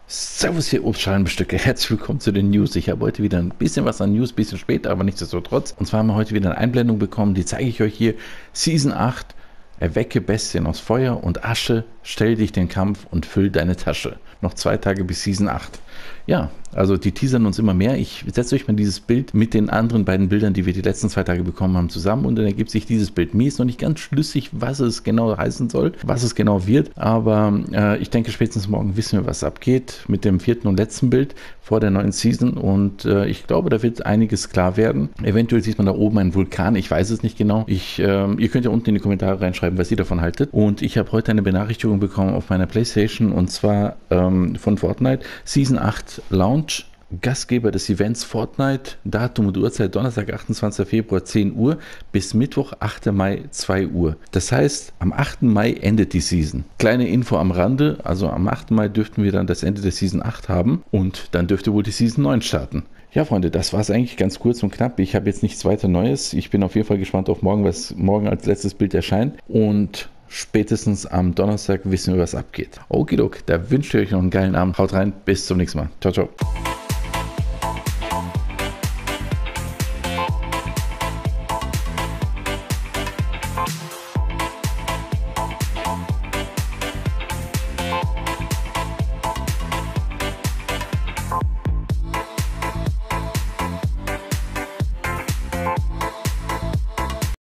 Servus, hier Obstschalenbestücke. Herzlich willkommen zu den News. Ich habe heute wieder ein bisschen was an News, ein bisschen später, aber nichtsdestotrotz. Und zwar haben wir heute wieder eine Einblendung bekommen, die zeige ich euch hier. Season 8, erwecke Bestien aus Feuer und Asche, stell dich den Kampf und füll deine Tasche. Noch 2 Tage bis Season 8. Ja, also die teasern uns immer mehr. Ich setze euch mal dieses Bild mit den anderen beiden Bildern, die wir die letzten 2 Tage bekommen haben, zusammen und dann ergibt sich dieses Bild. Mir ist noch nicht ganz schlüssig, was es genau heißen soll, was es genau wird, aber ich denke, spätestens morgen wissen wir, was abgeht mit dem 4. und letzten Bild vor der neuen Season und ich glaube, da wird einiges klar werden. Eventuell sieht man da oben einen Vulkan, ich weiß es nicht genau. Ihr könnt ja unten in die Kommentare reinschreiben, was ihr davon haltet. Und ich habe heute eine Benachrichtigung bekommen auf meiner Playstation und zwar von Fortnite, Season 8 Launch. Gastgeber des Events Fortnite, Datum und Uhrzeit Donnerstag, 28. Februar 10 Uhr bis Mittwoch, 8. Mai 2 Uhr. Das heißt, am 8. Mai endet die Season. Kleine Info am Rande, also am 8. Mai dürften wir dann das Ende der Season 8 haben und dann dürfte wohl die Season 9 starten. Ja, Freunde, das war es eigentlich ganz kurz und knapp. Ich habe jetzt nichts weiter Neues. Ich bin auf jeden Fall gespannt auf morgen, was morgen als letztes Bild erscheint und spätestens am Donnerstag wissen wir, was abgeht. Okidok, da wünsche ich euch noch einen geilen Abend. Haut rein, bis zum nächsten Mal. Ciao, ciao.